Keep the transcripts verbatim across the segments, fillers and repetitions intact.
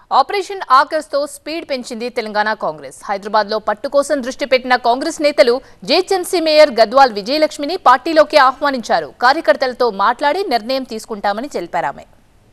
Operation Akarsh తో speed పెంచింది తెలంగాణ కాంగ్రెస్. హైదరాబాద్ లో పట్టు కోసం దృష్టి పెట్టిన కాంగ్రెస్ నేతలు జీహెచ్ఎంసీ మేయర్ గద్వాల్ విజయలక్ష్మిని పార్టీలోకి ఆహ్వానించారు. కార్యకర్తలతో మాట్లాడి నిర్ణయం తీసుకుంటామని తెలిపారామె.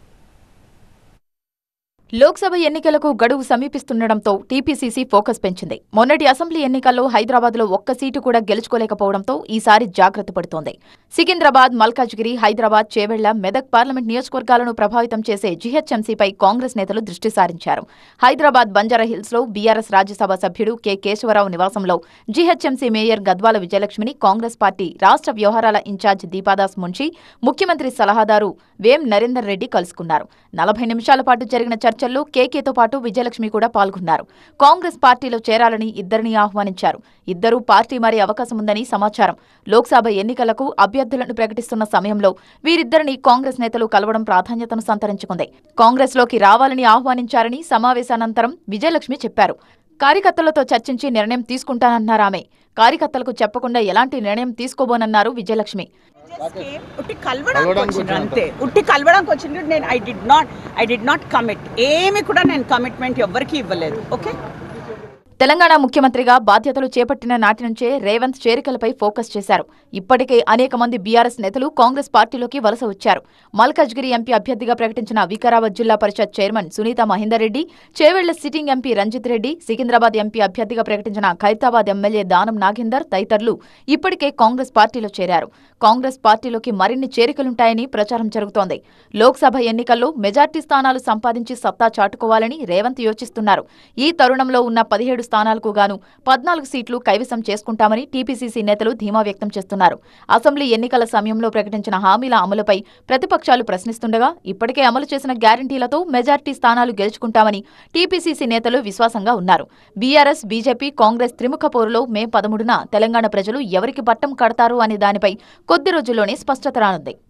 లోక్సభ ఎన్నికలకు గడువు సమీపిస్తుండటంతో టీపీసీసీ ఫోకస్ పెంచింది. మొన్నటి అసెంబ్లీ ఎన్నికల్లో హైదరాబాద్లో ఒక్క సీటు కూడా గెలుచుకోలేకపోవడంతో ఈసారి జాగ్రత్త పడుతోంది. సికింద్రాబాద్, మల్కాజ్గిరి, హైదరాబాద్, చేవెళ్ల, మెదక్ పార్లమెంట్ నియోజకవర్గాలను ప్రభావితం చేసే జీహెచ్ఎంసీపై కాంగ్రెస్ నేతలు దృష్టి సారించారు. హైదరాబాద్ బంజారాహిల్స్లో బీఆర్ఎస్ రాజ్యసభ సభ్యుడు కె కేశవరావు నివాసంలో జీహెచ్ఎంసీ మేయర్ గద్వాల విజయలక్ష్మిని కాంగ్రెస్ పార్టీ రాష్ట్ర వ్యవహారాల ఇన్ఛార్జ్ దీపాదాస్ మున్షి, ముఖ్యమంత్రి సలహాదారు వేం నరేందర్ రెడ్డి కలుసుకున్నారు. నలభై నిమిషాల పాటు జరిగిన చర్చల్లో కేకేతో పాటు విజయలక్ష్మి కూడా పాల్గొన్నారు. కాంగ్రెస్ పార్టీలో చేరాలని ఇద్దరిని ఆహ్వానించారు. ఇద్దరూ పార్టీ మారే అవకాశం ఉందని సమాచారం. లోక్సభ ఎన్నికలకు అభ్యర్థులను ప్రకటిస్తున్న సమయంలో వీరిద్దరిని కాంగ్రెస్ నేతలు కలవడం ప్రాధాన్యతను సంతరించుకుంది. కాంగ్రెస్లోకి రావాలని ఆహ్వానించారని సమావేశానంతరం విజయలక్ష్మి చెప్పారు. కార్యకర్తలతో చర్చించి నిర్ణయం తీసుకుంటానన్నారామె. కార్యకర్తలకు చెప్పకుండా ఎలాంటి నిర్ణయం తీసుకోబోనన్నారు విజయలక్ష్మి. ఉట్టి కలవడానికి వచ్చిండ్రు అంతే. ఉట్టి కలవడానికి వచ్చిండ్రు. నేను I did not I did not commit. ఏమి కూడా నేను కమిట్మెంట్ ఎవ్వరికి ఇవ్వలేదు. ఓకే. తెలంగాణ ముఖ్యమంత్రిగా బాధ్యతలు చేపట్టిన నాటి నుంచే రేవంత్ చేరికలపై ఫోకస్ చేశారు. ఇప్పటికే అనేక మంది బీఆర్ఎస్ నేతలు కాంగ్రెస్ పార్టీలోకి వలస వచ్చారు. మల్కాజ్గిరి ఎంపీ అభ్యర్థిగా ప్రకటించిన Vikarabad Zilla Parishad chairman Sunitha Mahender Reddy, Chevella sitting MP Ranjith Reddy, Secunderabad MP అభ్యర్థిగా ప్రకటించిన ఖైరతాబాద్ ఎమ్మెల్యే దానం నాగేందర్ తదితరులు ఇప్పటికే కాంగ్రెస్ పార్టీలో చేరారు. కాంగ్రెస్ పార్టీలోకి మరిన్ని చేరికలుంటాయని ప్రచారం జరుగుతోంది. లోక్సభ ఎన్నికల్లో మెజార్టీ స్థానాలు సంపాదించి సత్తా చాటుకోవాలని రేవంత్ యోచిస్తున్నారు. ఈ తరుణంలో ఉన్న పదిహేడు స్థానాలకు గాను పద్నాలుగు సీట్లు కైవసం చేసుకుంటామని టీపీసీసీ నేతలు ధీమా వ్యక్తం చేస్తున్నారు. అసెంబ్లీ ఎన్నికల సమయంలో ప్రకటించిన హామీల అమలుపై ప్రతిపక్షాలు ప్రశ్నిస్తుండగా ఇప్పటికే అమలు చేసిన గ్యారంటీలతో మెజార్టీ స్థానాలు గెలుచుకుంటామని టీపీసీసీ నేతలు విశ్వాసంగా ఉన్నారు. బీఆర్ఎస్, బీజేపీ, కాంగ్రెస్ త్రిముఖ పోరులో మే పదమూడున తెలంగాణ ప్రజలు ఎవరికి పట్టం కడతారు అనే దానిపై కొద్ది రోజుల్లోనే స్పష్టత రానుంది.